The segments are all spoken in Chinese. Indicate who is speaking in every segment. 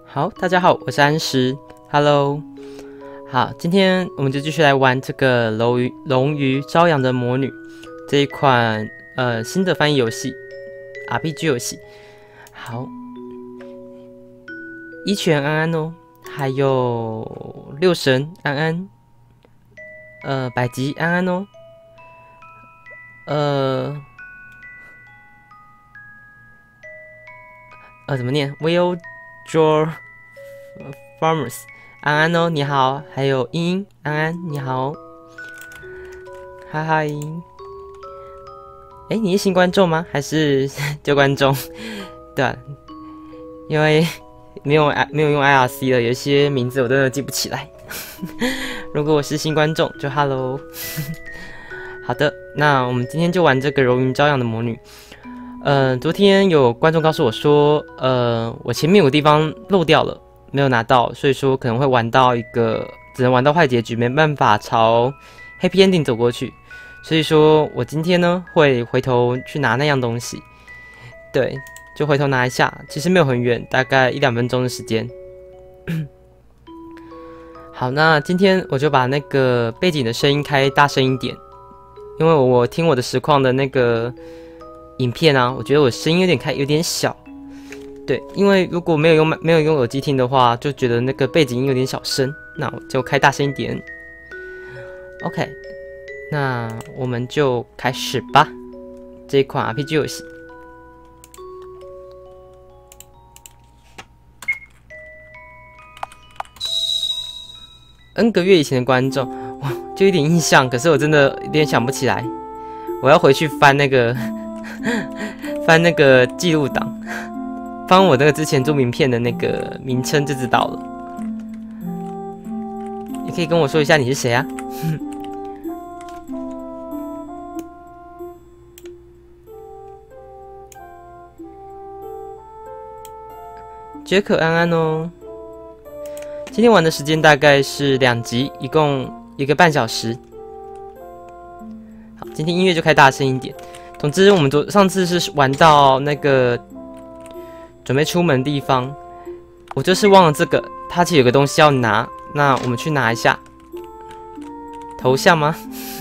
Speaker 1: 好，大家好，我是安石 ，Hello。好，今天我们就继续来玩这个龙鱼朝阳的魔女这一款新的翻译游戏 RPG 游戏。好，一拳安安哦，还有六神安安，百吉安安哦，怎么念 ？Will Draw Farmers 安安哦，你好，还有茵茵安安你好，嗨嗨，哎，你是新观众吗？还是旧观众？对啊，因为没有用 IRC 了，有些名字我真的记不起来。如果我是新观众，就 Hello。好的，那我们今天就玩这个柔云朝阳的魔女。昨天有观众告诉我说，我前面有个地方漏掉了，没有拿到，所以说可能会玩到一个只能玩到坏结局，没办法朝 Happy Ending 走过去。所以说我今天呢会回头去拿那样东西，对，就回头拿一下，其实没有很远，大概1-2分钟的时间。好，那今天我就把那个背景的声音开大声一点，因为我听我的实况的那个影片啊，我觉得我声音有点小，对，因为如果没有用耳机听的话，就觉得那个背景音有点小声，那我就开大声一点。OK， 那我们就开始吧，这一款 RPG 游戏。N 个月以前的观众，哇，就有点印象，可是我真的有点想不起来，我要回去翻那个翻那个记录档，翻我那个之前做名片的那个名称就知道了。你可以跟我说一下你是谁啊？杰克安安哦。今天玩的时间大概是2集，一共1个半小时。好，今天音乐就开大声一点。总之，我们上次是玩到那个准备出门的地方，我就是忘了这个，它其实有个东西要拿，那我们去拿一下。头像吗？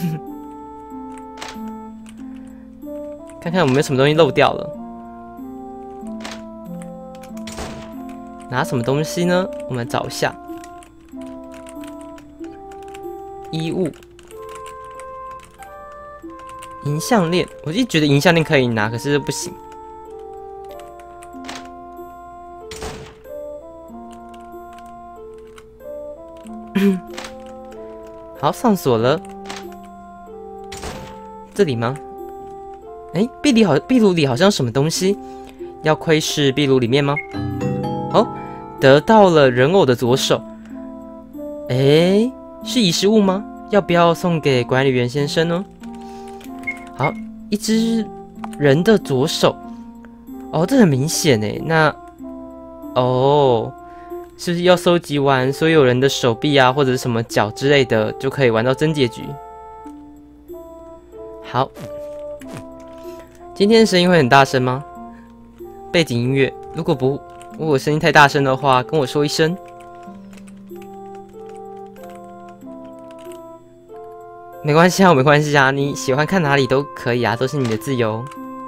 Speaker 1: 看看有没有什么东西漏掉了。拿什么东西呢？我们找一下。衣物。银项链，我就觉得银项链可以拿，可是不行。好，上锁了。这里吗？哎，壁炉里好像有什么东西，要窥视壁炉里面吗？哦，得到了人偶的左手。哎，是遗失物吗？要不要送给管理员先生呢？好，一只人的左手。哦，这很明显诶。那，哦，是不是要收集完所有人的手臂啊，或者是什么脚之类的，就可以玩到真结局？好，今天声音会很大声吗？背景音乐，如果声音太大声的话，跟我说一声。没关系啊，没关系啊，你喜欢看哪里都可以啊，都是你的自由。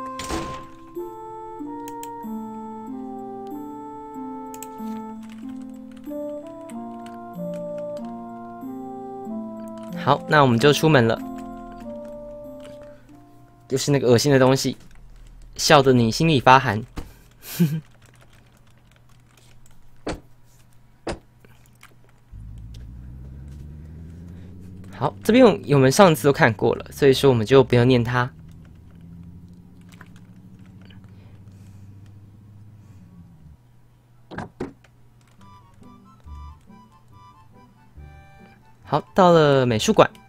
Speaker 1: 好，那我们就出门了。就是那个恶心的东西，笑得你心里发寒。好，这边我们上次都看过了，所以说我们就不用念它。好，到了美术馆。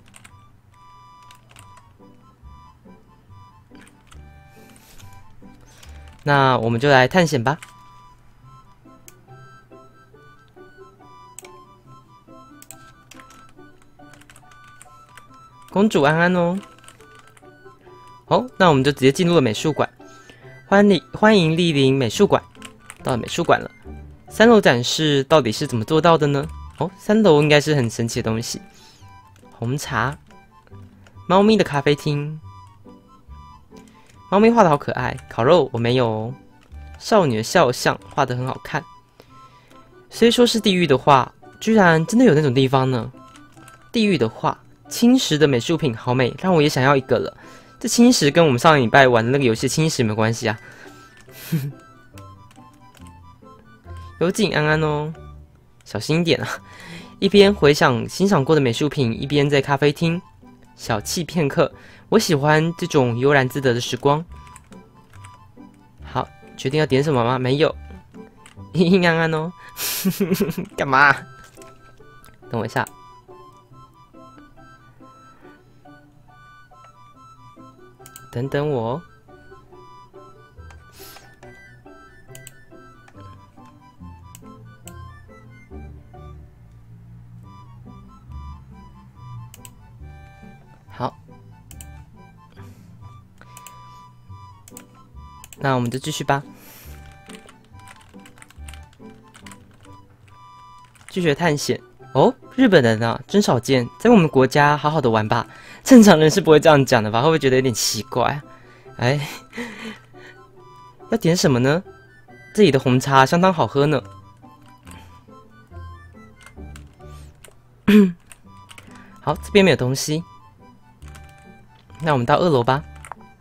Speaker 1: 那我们就来探险吧。公主安安哦。好，那我们就直接进入了美术馆。欢迎莅临美术馆。到了美术馆了， 3楼展示到底是怎么做到的呢？哦，3楼应该是很神奇的东西。红茶，猫咪的咖啡厅，猫咪画的好可爱。烤肉我没有哦。少女的肖像画的很好看。虽说是地狱的画，居然真的有那种地方呢。地狱的画，青石的美术品好美，让我也想要一个了。这青石跟我们上礼拜玩的那个游戏青石有没有关系啊？有景安安哦，小心一点啊！一边回想欣赏过的美术品，一边在咖啡厅小憩片刻。我喜欢这种悠然自得的时光。好，决定要点什么吗？没有，阴安安哦。干嘛？等我一下。等等我哦。好，那我们就继续吧。继续探险哦，日本人啊，真少见，在我们国家好好的玩吧。正常人是不会这样讲的吧？会不会觉得有点奇怪？哎，要点什么呢？这里的红茶相当好喝呢。好，这边没有东西，那我们到2楼吧。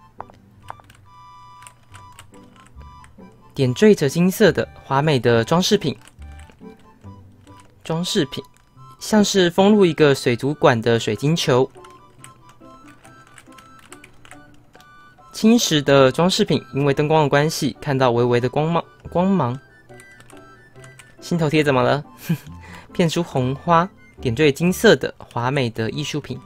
Speaker 1: 点缀着金色的华美的装饰品，像是封入一个水族馆的水晶球。青石的装饰品，因为灯光的关系，看到微微的光芒。心头贴怎么了？片出红花，点缀金色的华美的艺术品。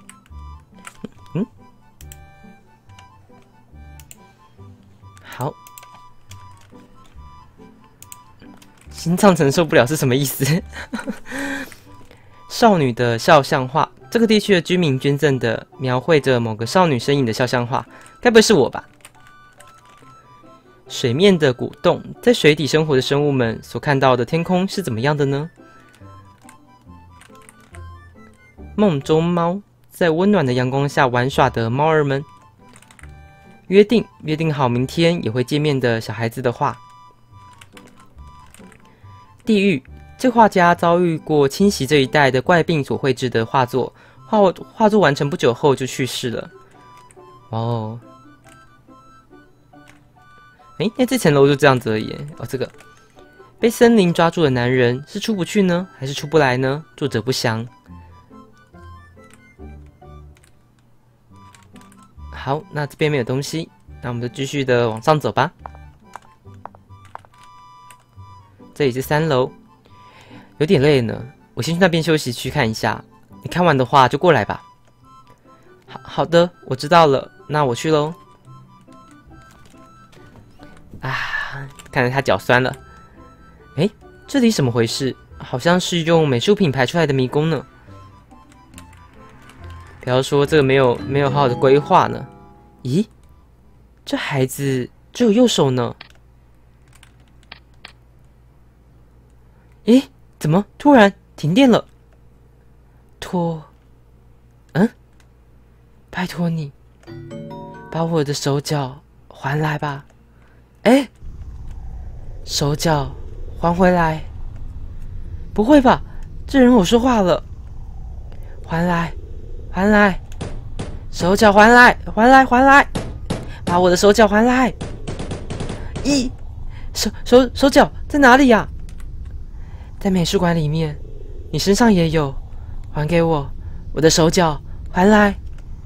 Speaker 1: 好，心脏承受不了是什么意思？少女的肖像画，这个地区的居民捐赠的，描绘着某个少女身影的肖像画，该不会是我吧？水面的鼓动，在水底生活的生物们所看到的天空是怎么样的呢？梦中猫，在温暖的阳光下玩耍的猫儿们，约定好明天也会见面的小孩子的画。地狱，这画家遭遇过侵袭这一带的怪病所绘制的画作，画作完成不久后就去世了。哦，那这层楼就这样子而已。哦，这个被森林抓住的男人是出不去呢，还是出不来呢？作者不详。好，那这边没有东西，那我们就继续的往上走吧。这里是3楼，有点累呢，我先去那边休息区看一下。你看完的话就过来吧。好的，我知道了，那我去喽。啊，看来他脚酸了。这里怎么回事？好像是用美术品排出来的迷宫呢。不要说这个没有好好的规划呢。咦，这孩子只有右手呢。怎么突然停电了？拜托你，把我的手脚还来吧。手脚还回来？不会吧，这人我说话了。还来，手脚还来，把我的手脚还来。手脚在哪里呀？在美术馆里面，你身上也有，还给我，我的手脚还来。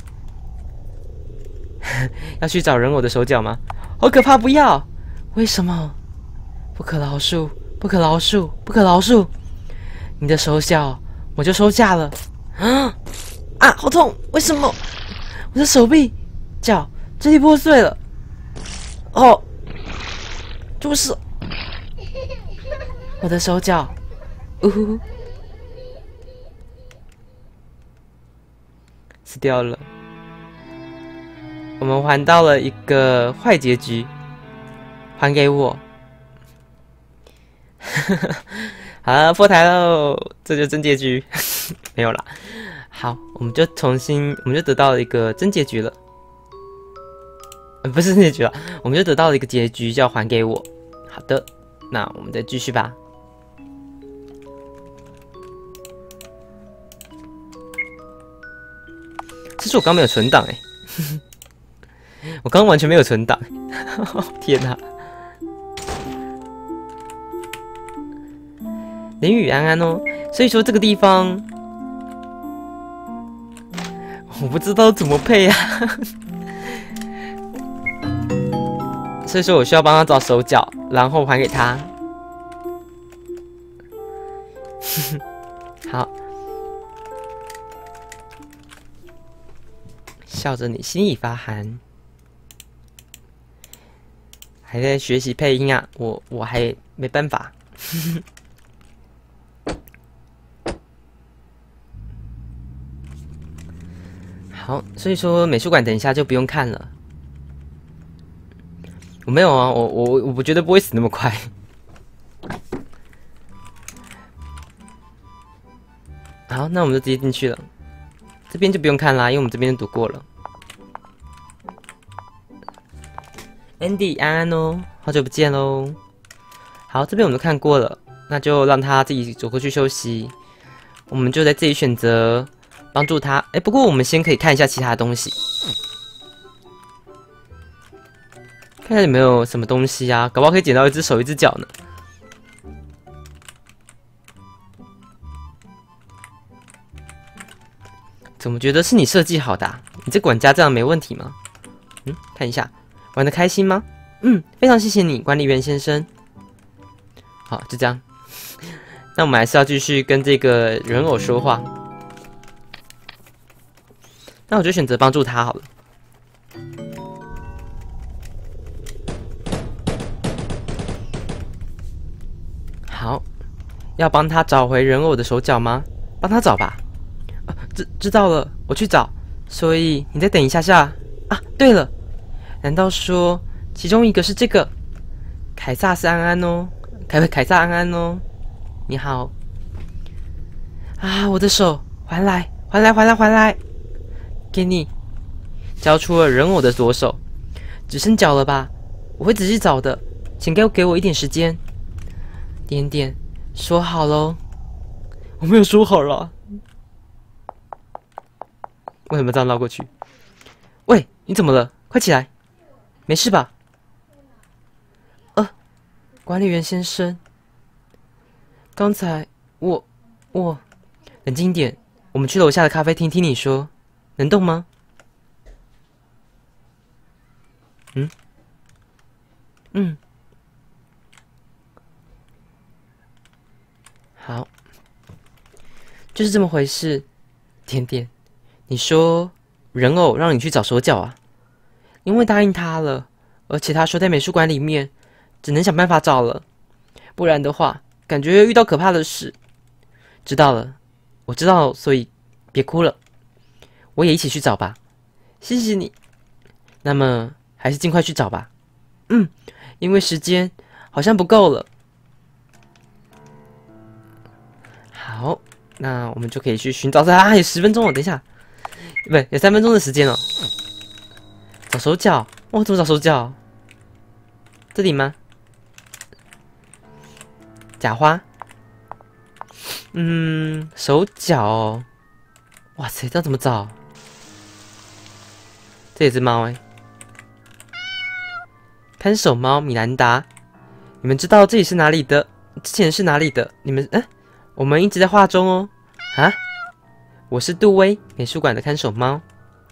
Speaker 1: 要去找人偶的手脚吗？好可怕！不要！为什么？不可饶恕！你的手脚我就收下了。好痛！为什么？我的手臂、脚这里破碎了。就是我的手脚。死掉了。我们还到了一个坏结局，还给我。 好了，破台喽，这就是真结局。没有啦，好，我们就得到了一个真结局了。不是真结局了，我们就得到了一个结局，叫还给我。好的，那我们再继续吧。其实我刚没有存档哎，我刚完全没有存档，天哪！淋雨安安哦，所以说这个地方我不知道怎么配啊，所以说我需要帮他找手脚，然后还给他。好，笑着你心里发寒，还在学习配音啊，我还没办法。好，所以说美术馆等一下就不用看了。我没有啊，我觉得不会死那么快。好，那我们就直接进去了。这边就不用看啦，因为我们这边读过了。Andy 安安哦，好久不见喽。好，这边我们都看过了，那就让他自己走过去休息。我们就在这里选择帮助他。哎，不过我们先可以看一下其他东西，看看有没有什么东西啊，搞不好可以捡到一只手一只脚呢。怎么觉得是你设计好的啊？你这管家这样没问题吗？看一下，玩得开心吗？非常谢谢你，管理员先生。好，就这样。那我们还是要继续跟这个人偶说话。那我就选择帮助他好了。好，要帮他找回人偶的手脚吗？帮他找吧。知道了，我去找。所以你再等一下下啊。对了，难道说其中一个是这个？凯撒是安安哦，凯撒安安哦。你好。啊，我的手，还来，还来，还来，还来！给你，交出了人偶的左手，只剩脚了吧？我会仔细找的，请给我一点时间。点点，说好喽。我没有说好了。为什么这样绕过去？喂，你怎么了？快起来！没事吧？管理员先生，刚才我冷静一点，我们去楼下的咖啡厅听你说，能动吗？好，就是这么回事。甜甜，你说人偶让你去找手脚啊？因为答应他了，而且他说在美术馆里面，只能想办法找了，不然的话，感觉遇到可怕的事。知道了，我知道，所以别哭了，我也一起去找吧。谢谢你。那么还是尽快去找吧。因为时间好像不够了。好，那我们就可以去寻找它。有10分钟了，等一下，不，有3分钟的时间了。找手脚，怎么找手脚？这里吗？假花。手脚哦。哇塞，这样怎么找？这也是猫哎。看守猫米兰达，你们知道这里是哪里的？之前是哪里的？你们我们一直在画中哦。啊，我是杜威，美术馆的看守猫。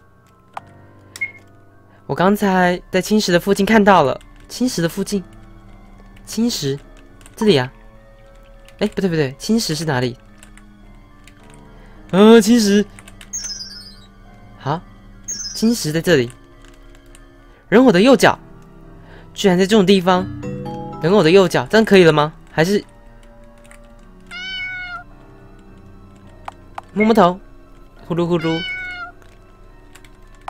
Speaker 1: 我刚才在青石的附近看到了。青石的附近？青石？这里啊？不对，青石是哪里？青石。好，青石在这里。人偶的右脚。居然在这种地方，人偶的右脚，这样可以了吗？还是摸摸头，呼噜呼噜。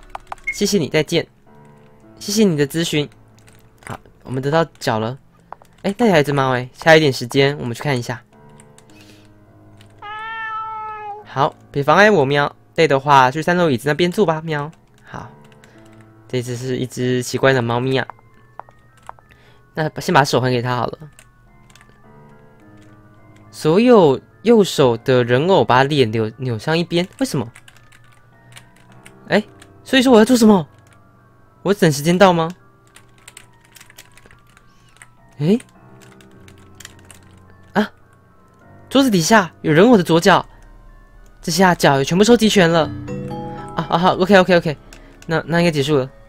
Speaker 1: 谢谢你，再见。谢谢你的咨询。好，我们得到脚了。 哎，那里还有一只猫哎，下一点时间我们去看一下。好，别妨碍我喵。累的话，去3楼椅子那边坐吧，喵。好，这只是一只奇怪的猫咪啊。那先把手还给它好了。所有右手的人偶把脸扭向一边，为什么？哎，所以说我要做什么？我等时间到吗？哎，啊，桌子底下有人偶的左脚，这下脚也全部收集全了。好 ，OK， 那应该结束了。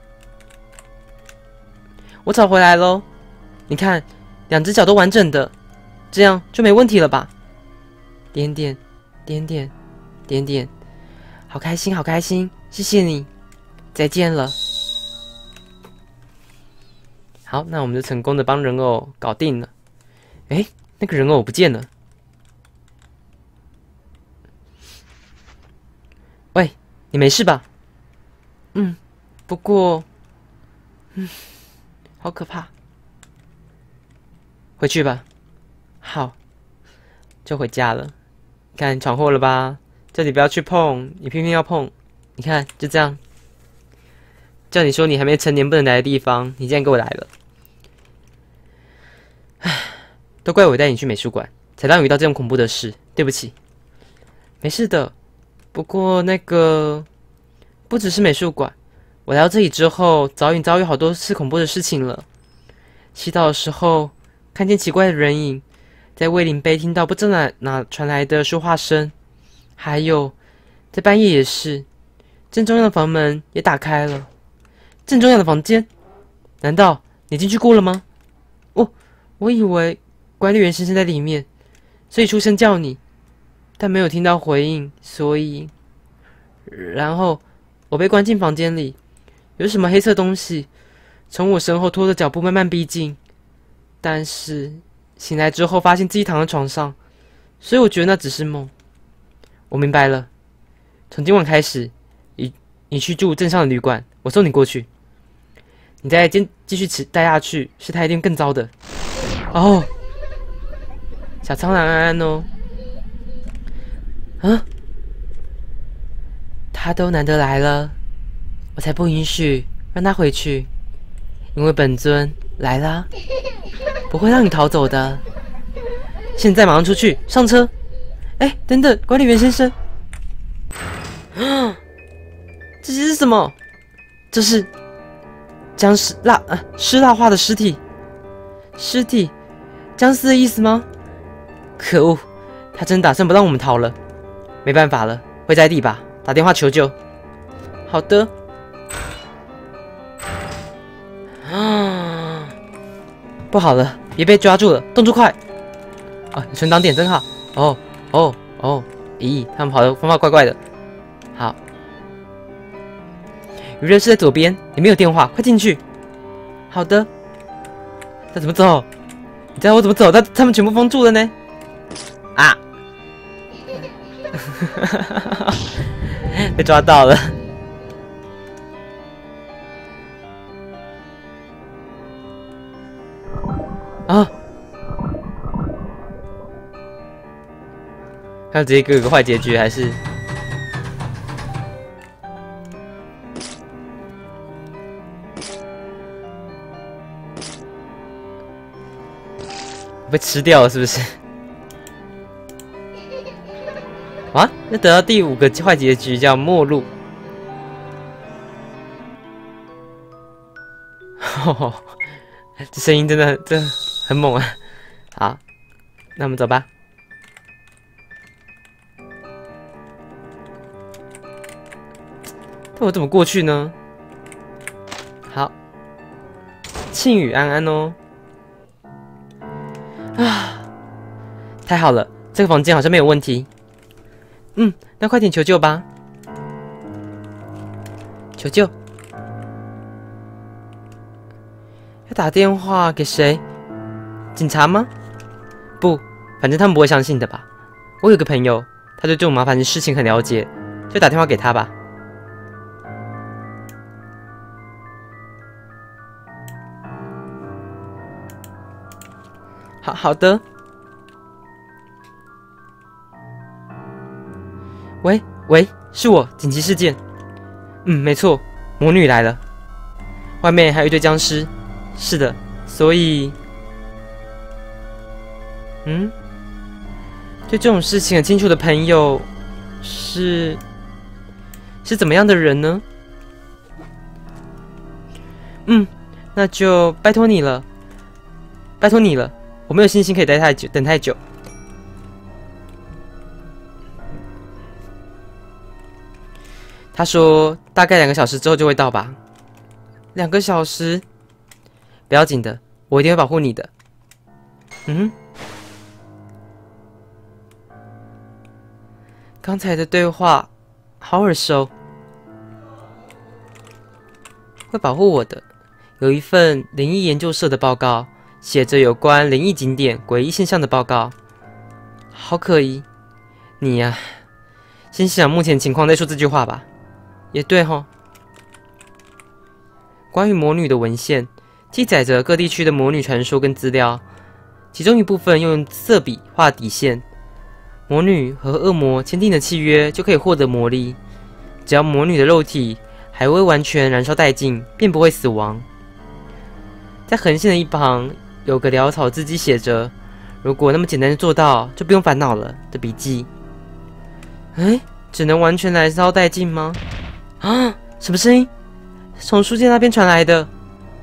Speaker 1: 我找回来喽，你看，2只脚都完整的，这样就没问题了吧？点点，好开心，好开心，谢谢你，再见了。好，那我们就成功的帮人偶搞定了。哎，那个人偶不见了。喂，你没事吧？不过，好可怕。回去吧。好，就回家了。看，闯祸了吧？叫你不要去碰，你偏偏要碰。你看，就这样。叫你说你还没成年不能来的地方，你竟然给我来了。唉，都怪我带你去美术馆，才让你遇到这种恐怖的事。对不起。没事的。不过那个，不只是美术馆，我来到这里之后，早已遭遇好多次恐怖的事情了。洗澡的时候，看见奇怪的人影，在卫灵碑听到不知道哪传来的说话声，还有在半夜也是，正中央的房门也打开了。正中央的房间，难道你进去过了吗？我以为管理员先生在里面，所以出声叫你，但没有听到回应，所以，然后我被关进房间里，有什么黑色东西从我身后拖着脚步慢慢逼近，但是醒来之后发现自己躺在床上，所以我觉得那只是梦。我明白了，从今晚开始，你去住镇上的旅馆，我送你过去。你再继续待下去，事态一定更糟的。哦，小苍兰安安哦。他都难得来了，我才不允许让他回去，因为本尊来了，不会让你逃走的。现在马上出去，上车。哎，等等，管理员先生，这些是什么？这是将湿蜡化的尸体，僵尸的意思吗？可恶，他真打算不让我们逃了。没办法了，会在地吧？打电话求救。好的。不好了，别被抓住了，动作快！存档点真好。咦，他们跑的方法怪怪的。好，娱乐室在左边，里面有电话，快进去。好的。那怎么走？你知道我怎么走？他们全部封住了呢。被抓到了。他直接给我个坏结局，还是被吃掉了？是不是？啊，那得到第5个坏结局叫末路。这声音真的很猛啊！好，那我们走吧。那我怎么过去呢？好，庆宇安安哦。太好了，这个房间好像没有问题。那快点求救吧！求救！要打电话给谁？警察吗？不，反正他们不会相信的吧。我有个朋友，他对这种麻烦的事情很了解，就打电话给他吧。 好的。喂，是我，紧急事件。没错，魔女来了，外面还有一堆僵尸。是的，所以，对这种事情很清楚的朋友，是怎么样的人呢？那就拜托你了，我没有信心可以等太久。他说大概2个小时之后就会到吧。2个小时，不要紧的，我一定会保护你的。刚才的对话好耳熟，会保护我的。有一份灵异研究社的报告，写着有关灵异景点、诡异现象的报告。好可疑，你呀，先想目前情况再说这句话吧。也对齁。关于魔女的文献记载着各地区的魔女传说跟资料，其中一部分用色笔画底线。魔女和恶魔签订的契约就可以获得魔力，只要魔女的肉体还未完全燃烧殆尽，便不会死亡。在横线的一旁有个潦草字迹写着“如果那么简单就做到，就不用烦恼了”的笔记。只能完全燃烧殆尽吗？啊！什么声音？从书店那边传来的。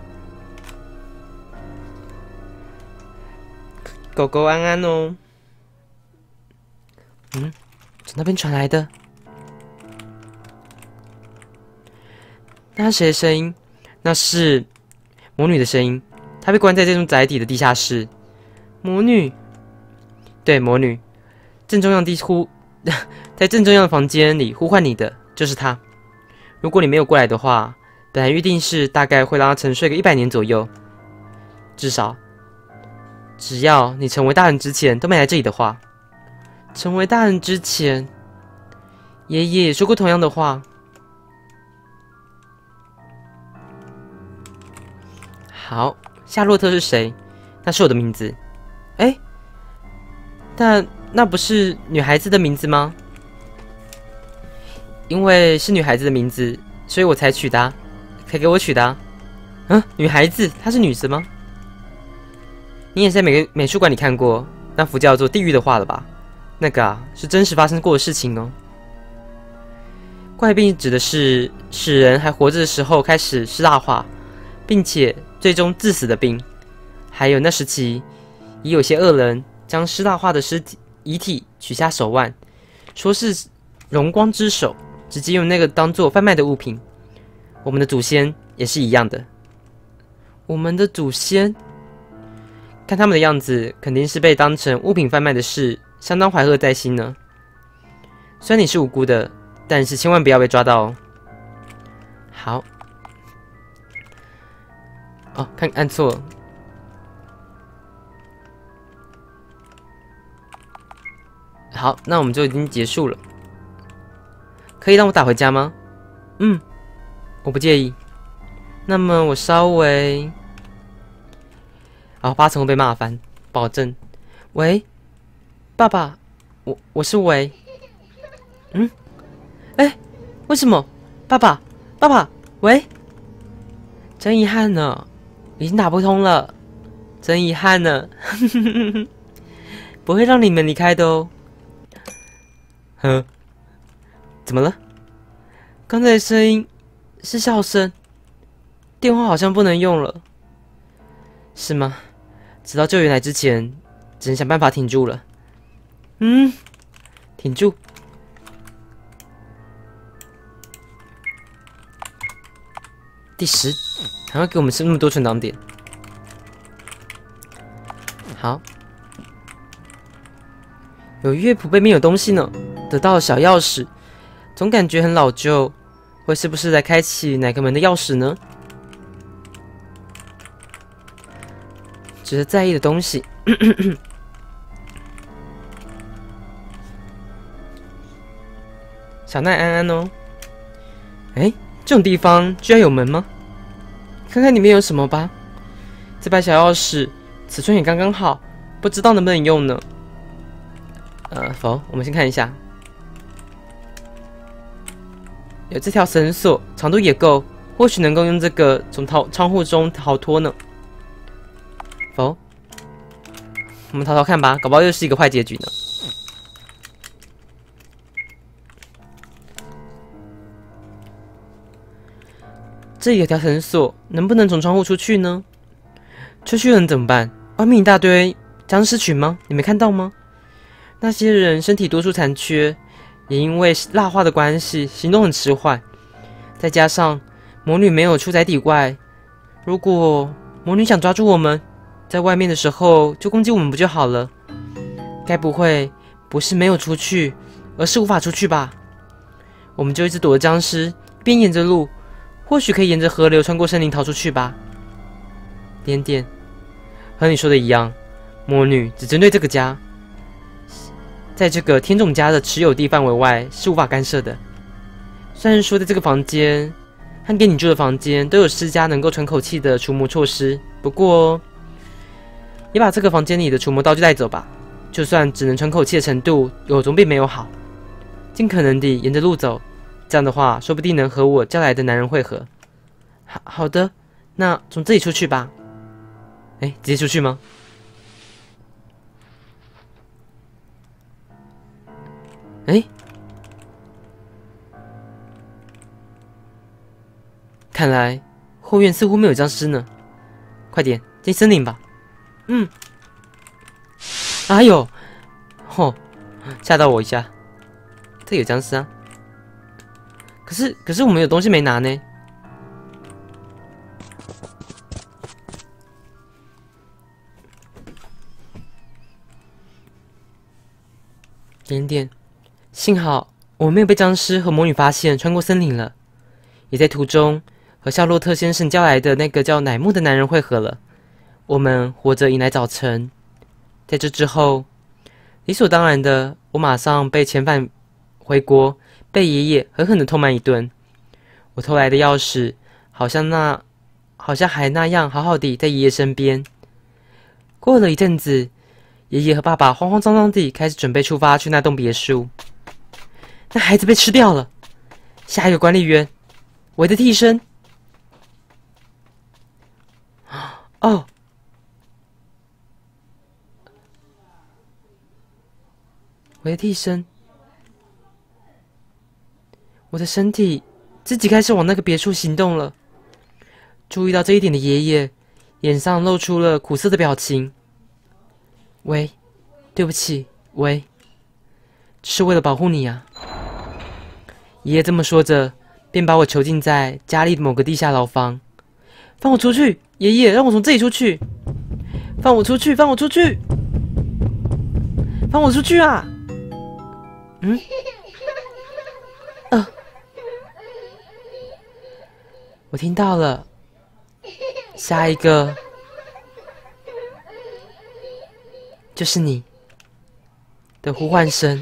Speaker 1: 狗狗安安哦。从那边传来的。那是谁的声音？那是魔女的声音。她被关在这栋宅邸的地下室。魔女，对，魔女，在正中央的房间里呼唤你的就是她。如果你没有过来的话，本来预定是大概会让她沉睡个100年左右，至少，只要你成为大人之前都没来这里的话。成为大人之前，爷爷也说过同样的话。好，夏洛特是谁？那是我的名字。但那不是女孩子的名字吗？因为是女孩子的名字，所以我才取的啊，才给我取的啊。女孩子，她是女生吗？你也是在美术馆里看过那幅叫做《地狱的画》了吧？那个啊，是真实发生过的事情哦。怪病指的是使人还活着的时候开始尸蜡化，并且最终致死的病。还有那时期，也有些恶人将尸蜡化的遗体取下手腕，说是荣光之手，直接用那个当做贩卖的物品。我们的祖先也是一样的。我们的祖先，看他们的样子，肯定是被当成物品贩卖的事相当怀恨在心呢。虽然你是无辜的，但是千万不要被抓到哦。好，按错了。好，那我们就已经结束了。可以让我打回家吗？我不介意。那么我稍微，8成会被骂翻，保证。喂，爸爸，我是喂。为什么？爸爸，喂，真遗憾呢，已经打不通了，真遗憾呢，不会让你们离开的哦。怎么了？刚才的声音是笑声，电话好像不能用了，是吗？直到救援来之前，只能想办法挺住了。挺住。第10，还要给我们那么多存档点。好，有乐谱背面有东西呢，得到了小钥匙，总感觉很老旧，会是不是来开启哪个门的钥匙呢？值得在意的东西。小奈安安哦。这种地方居然有门吗？看看里面有什么吧。这把小钥匙尺寸也刚刚好， 不知道能不能用呢？我们先看一下，有这条绳索，长度也够，或许能够用这个从窗户中逃脱呢。我们逃逃看吧，搞不好又是一个坏结局呢。这里有条绳索，能不能从窗户出去呢？出去了怎么办？外面一大堆僵尸群吗？你没看到吗？那些人身体多处残缺，也因为蜡化的关系，行动很迟缓。再加上魔女没有出载体外，如果魔女想抓住我们，在外面的时候就攻击我们不就好了？该不会不是没有出去，而是无法出去吧？我们就一直躲着僵尸，一边沿着路，或许可以沿着河流穿过森林逃出去吧。点点，和你说的一样，魔女只针对这个家，在这个天种家的持有地范围外是无法干涉的。虽然说在这个房间和给你住的房间都有施加能够喘口气的除魔措施，不过也把这个房间里的除魔道具带走吧，就算只能喘口气的程度，有总比没有好。尽可能地沿着路走，这样的话说不定能和我叫来的男人会合。好的，那从这里出去吧。直接出去吗？看来后院似乎没有僵尸呢。快点进森林吧。哎呦，吓到我一下。这有僵尸啊。可是我们有东西没拿呢。点点，幸好我们没有被僵尸和魔女发现，穿过森林了。也在途中和夏洛特先生叫来的那个叫乃木的男人会合了。我们活着迎来早晨。在这之后，理所当然的，我马上被遣返回国，被爷爷狠狠的痛骂一顿。我偷来的钥匙好像还那样好好的在爷爷身边。过了一阵子，爷爷和爸爸慌慌张张地开始准备出发去那栋别墅。那孩子被吃掉了。下一个管理员，我的替身。哦，我的替身。我的身体自己开始往那个别墅行动了。注意到这一点的爷爷脸上露出了苦涩的表情。喂，对不起，喂，是为了保护你啊。爷爷这么说着，便把我囚禁在家里的某个地下牢房。放我出去，爷爷，让我从这里出去。放我出去，放我出去，放我出去啊！我听到了，下一个就是你的呼唤声。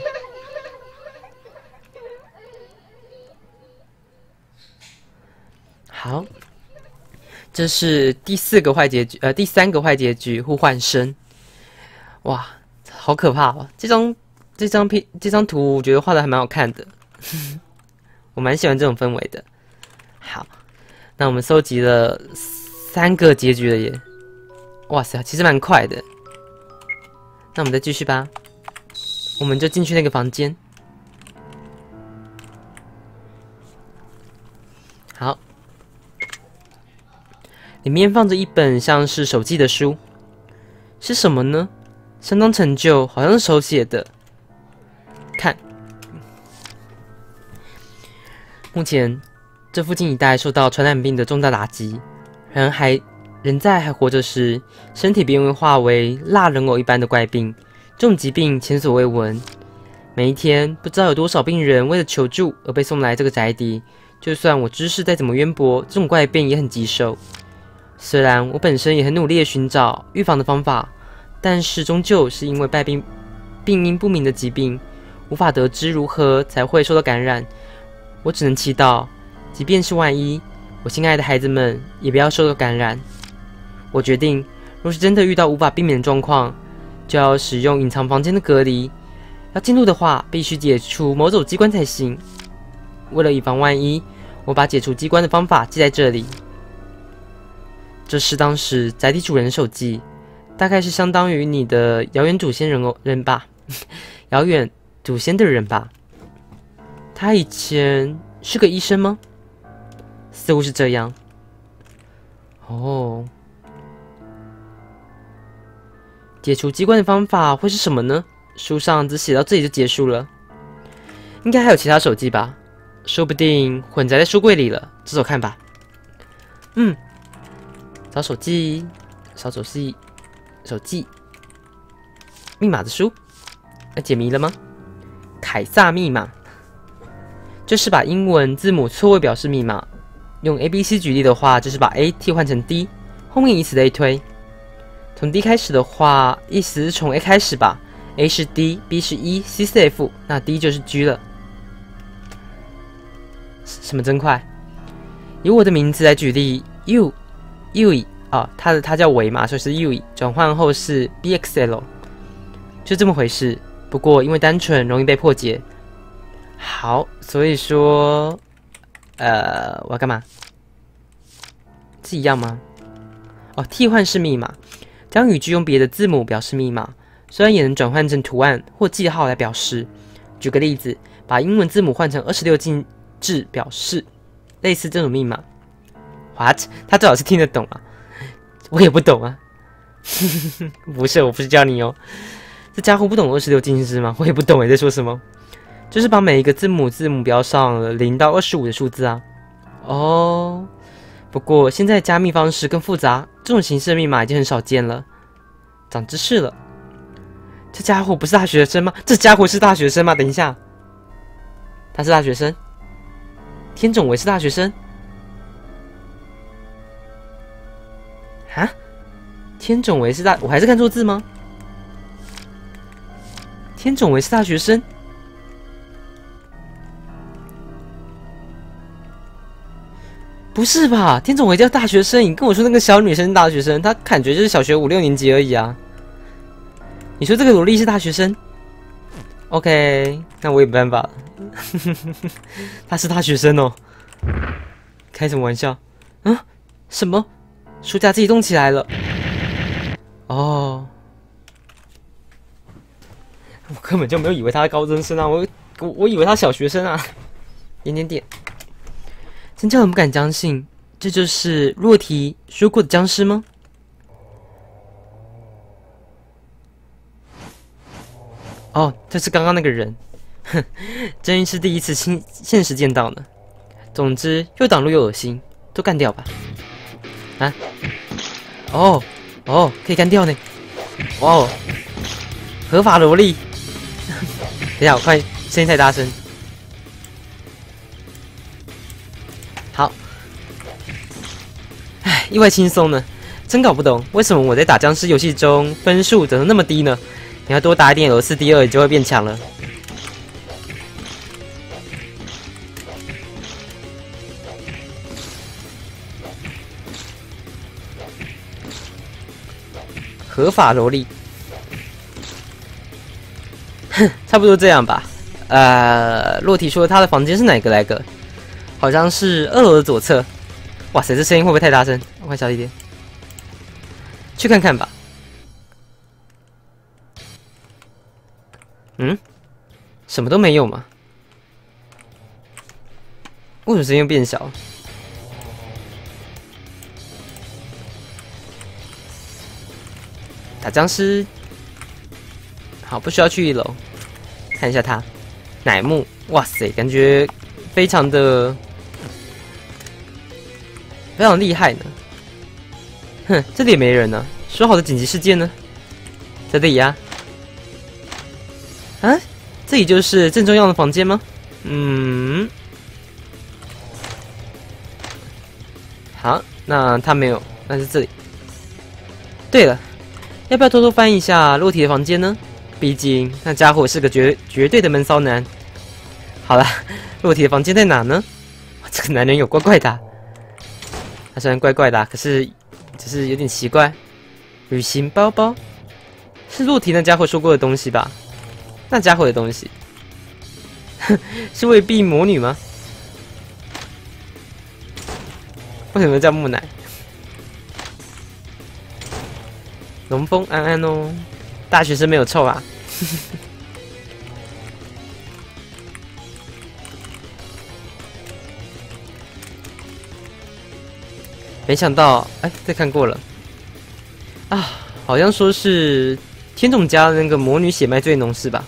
Speaker 1: 好，这是第三个坏结局呼唤声。哇，好可怕哦！这张图我觉得画的还蛮好看的，我蛮喜欢这种氛围的。好，那我们收集了3个结局了耶！哇塞，其实蛮快的。那我们再继续吧，我们就进去那个房间。好，里面放着一本像是手记的书，是什么呢？相当陈旧，好像是手写的。看，目前这附近一带受到传染病的重大打击，人在还活着时，身体便会化为蜡人偶一般的怪病，这种疾病前所未闻。每一天，不知道有多少病人为了求助而被送来这个宅邸。就算我知识再怎么渊博，这种怪病也很棘手。虽然我本身也很努力的寻找预防的方法，但是终究是因为病因不明的疾病，无法得知如何才会受到感染。我只能祈祷，即便是万一，我心爱的孩子们也不要受到感染。我决定，若是真的遇到无法避免的状况， 就要使用隐藏房间的隔离。要进入的话，必须解除某种机关才行。为了以防万一，我把解除机关的方法记在这里。这是当时宅邸主人的手记，大概是相当于你的遥远祖先人吧，遥远祖先的人吧。他以前是个医生吗？似乎是这样。哦，解除机关的方法会是什么呢？书上只写到这里就结束了。应该还有其他手记吧，说不定混杂在书柜里了。找找看吧。找手记，手记，密码的书。要解谜了吗？凯撒密码，就是把英文字母错位表示密码。用 ABC 举例的话，就是把 A 替换成 D， 后面以此类推。从 D 开始的话，意思是从 A 开始吧。A 是 D，B 是 E，C 是 F， 那 D 就是 G 了。什么真快？以我的名字来举例 ，Yui 啊，他叫维嘛，所以是 Yui， 转换后是 BXL， 就这么回事。不过因为单纯，容易被破解。好，所以说，我要干嘛？是一样吗？哦，替换式密码，将语句用别的字母表示密码，虽然也能转换成图案或记号来表示。举个例子，把英文字母换成26进制表示，类似这种密码。What？ 他最好是听得懂啊，我也不懂啊。不是，我不是教你哦。这家伙不懂26进制吗？我也不懂在说什么。就是把每一个字母标上了0到25的数字啊。哦，不过现在加密方式更复杂，这种形式的密码已经很少见了。长知识了。这家伙不是大学生吗？这家伙是大学生吗？等一下，他是大学生。天种维是大学生？啊？天种维是我还是看错字吗？天种维是大学生？不是吧？天种维叫大学生，你跟我说那个小女生是大学生，她感觉就是小学5、6年级而已啊。你说这个萝莉是大学生 ？OK， 那我也没办法了。她是大学生哦，开什么玩笑？啊？什么？书架自己动起来了？哦，我根本就没有以为他是高中生啊，我以为他小学生啊。点。真叫人不敢相信，这就是洛提说过的僵尸吗？哦，这是刚刚那个人，哼，真是第一次现实见到呢。总之，又挡路又恶心，都干掉吧。啊？哦，可以干掉呢。哇哦，合法萝莉。等一下，我看声音太大声。好，唉，意外轻松呢。真搞不懂为什么我在打僵尸游戏中分数怎么那么低呢？你要多打一点俄斯第2，你就会变强了。合法萝莉，哼，差不多这样吧。洛提说他的房间是哪个来个？好像是2楼的左侧。哇塞，这声音会不会太大声？我快小一点，去看看吧。什么都没有嘛？为什么声音变小？打僵尸，好，不需要去1楼，看一下他乃木，哇塞，感觉非常厉害呢。哼，这里也没人呢。说好的紧急事件呢？在这里呀。啊，这里就是正中央的房间吗？好，那他没有，那是这里。对了，要不要偷偷翻一下洛提的房间呢？毕竟那家伙是个绝对的闷骚男。好了，洛提的房间在哪呢？这个男人有怪怪的。他虽然怪怪的，可是只是有点奇怪。旅行包包， 是洛提那家伙说过的东西吧？那家伙的东西，是未必魔女吗？为什么叫木乃？龙风安安哦，大学生没有臭啊。没想到，哎，这看过了啊，好像说是天种家的那个魔女血脉最浓是吧？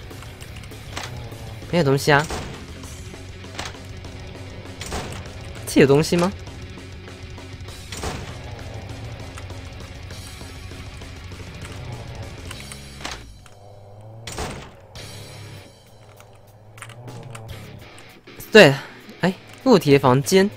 Speaker 1: 没有东西啊，这有东西吗？对了，哎，洛提的房间。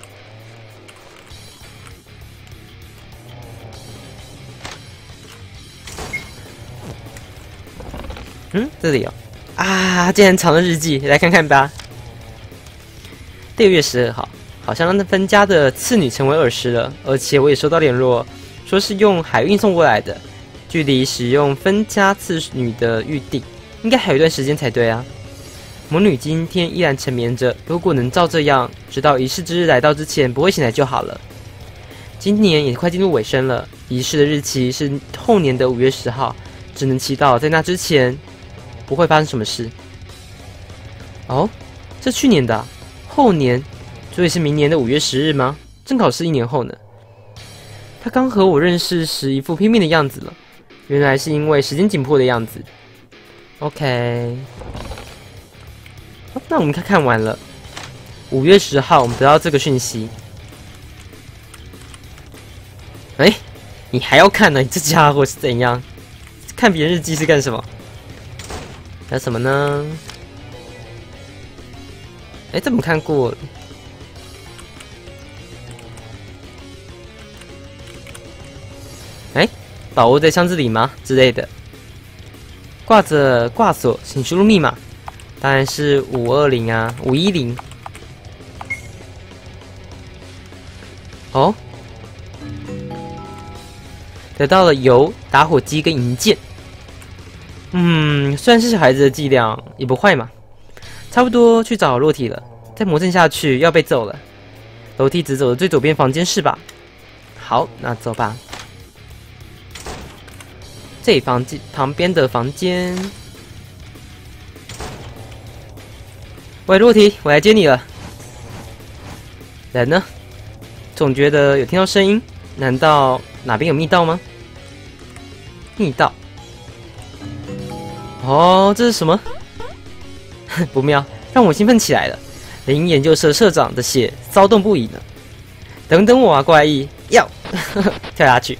Speaker 1: 这里有啊，竟然藏了日记，来看看吧。6月12号，好像让那分家的次女成为耳师了，而且我也收到联络，说是用海运送过来的，距离使用分家次女的预定，应该还有一段时间才对啊。魔女今天依然沉眠着，如果能照这样，直到仪式之日来到之前不会醒来就好了。今年也快进入尾声了，仪式的日期是后年的5月10号，只能祈祷在那之前不会发生什么事。哦，这去年的啊，后年，所以是明年的5月10日吗？正好是1年后呢。他刚和我认识时一副拼命的样子了，原来是因为时间紧迫的样子。OK， 那我们看完了。5月10号，我们得到这个讯息。哎，你还要看呢？你这家伙是怎样？看别人日记是干什么？还有什么呢？哎，这么看过了。哎，宝物在箱子里吗？之类的。挂着挂锁，请输入密码。当然是520啊，510。哦，得到了油、打火机跟银剑。虽然是小孩子的伎俩，也不坏嘛。差不多去找洛提了，再磨蹭下去要被揍了。楼梯直走的最左边房间是吧？好，那走吧。这房间旁边的房间。喂，洛提，我来接你了。人呢？总觉得有听到声音，难道哪边有密道吗？密道。哦，这是什么？不妙，让我兴奋起来了。林研究社社长的血骚动不已呢。等等我啊，怪异，要跳下去。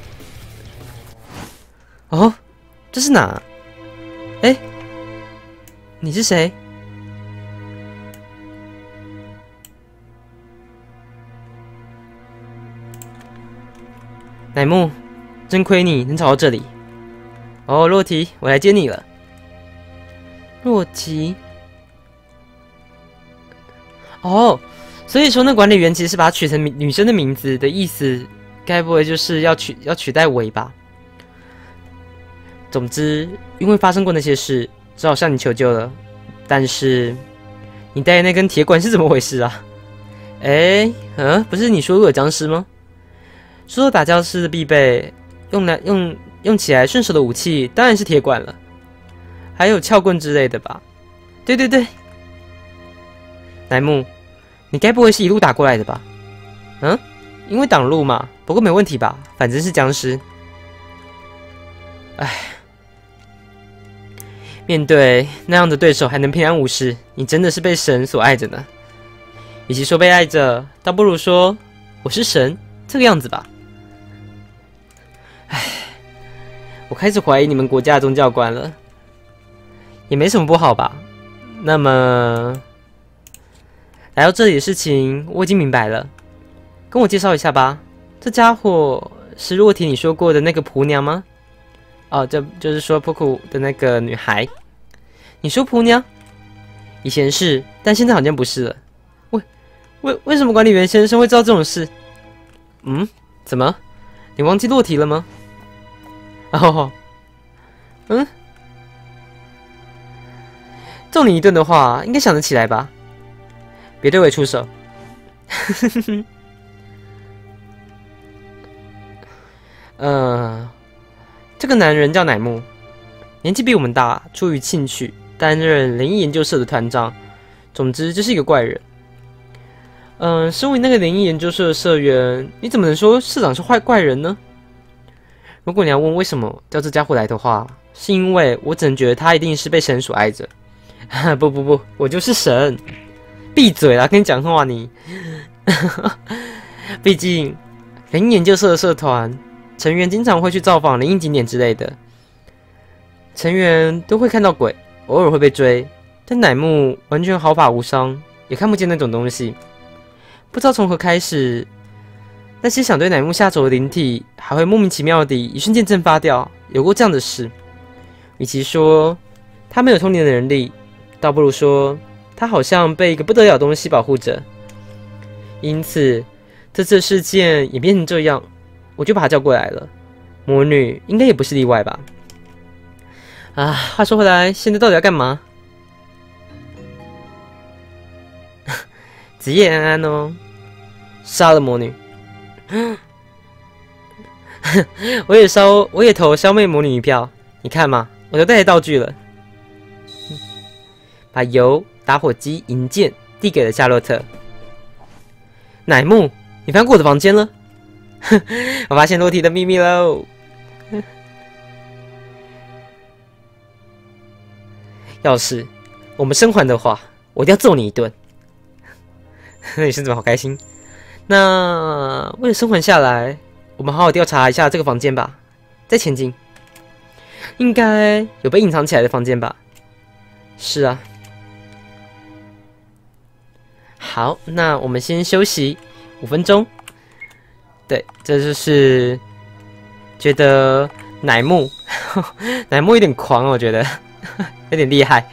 Speaker 1: 哦，这是哪？哎，你是谁？乃木，真亏你能找到这里。哦，洛提，我来接你了。洛提。哦，所以说那管理员其实是把它取成女生的名字的意思，该不会就是要取代维吧？总之，因为发生过那些事，只好向你求救了。但是，你带的那根铁管是怎么回事啊？哎，不是你说过有僵尸吗？说打僵尸的必备，用起来顺手的武器当然是铁管了，还有撬棍之类的吧？对对对，乃木，你该不会是一路打过来的吧？因为挡路嘛，不过没问题吧？反正是僵尸。唉，面对那样的对手还能平安无事，你真的是被神所爱着呢。与其说被爱着，倒不如说我是神这个样子吧。唉，我开始怀疑你们国家的宗教观了，也没什么不好吧？那么来到这里的事情我已经明白了，跟我介绍一下吧。这家伙是洛提你说过的那个仆娘吗？哦，这就是说普库的那个女孩。你说仆娘？以前是，但现在好像不是了。为什么管理员先生会知道这种事？怎么？你忘记洛提了吗？哦， 嗯，揍你一顿的话，应该想得起来吧？别对我出手。这个男人叫乃木，年纪比我们大，出于兴趣担任灵异研究社的团长。总之，就是一个怪人。身为那个灵异研究社的社员，你怎么能说社长是坏怪人呢？如果你要问为什么叫这家伙来的话，是因为我只能觉得他一定是被神所爱着。不，我就是神！闭嘴啦，跟你讲话你。毕竟灵异研究社的社团成员经常会去造访灵异景点之类的，成员都会看到鬼，偶尔会被追，但乃木完全毫发无伤，也看不见那种东西。不知道从何开始，那些想对乃木下手的灵体还会莫名其妙地一瞬间蒸发掉，有过这样的事。与其说他没有通灵的能力，倒不如说他好像被一个不得了的东西保护着。因此这次事件演变成这样，我就把他叫过来了。魔女应该也不是例外吧。话说回来，现在到底要干嘛？子夜安安哦，杀了魔女。我也投消灭魔女一票。你看嘛，我都带来道具了。把油、打火机、银剑递给了夏洛特。乃木，你翻过我的房间了？我发现裸体的秘密喽！要是我们生还的话，我一定要揍你一顿。你是怎么好开心？那为了生还下来，我们好好调查一下这个房间吧。再前进，应该有被隐藏起来的房间吧？是啊。好，那我们先休息5分钟。对，这就是觉得乃木有点狂，我觉得有点厉害。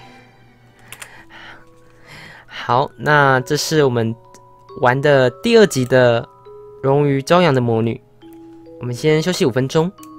Speaker 1: 好，那这是我们玩的第2集的荣誉朝阳的魔女。我们先休息5分钟。